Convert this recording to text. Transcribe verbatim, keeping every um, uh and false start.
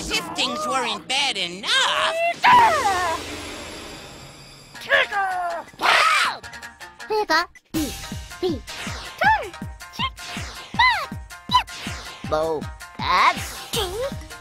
As if things weren't bad enough. Help! B, B, turn, six, five, yep. Low, that's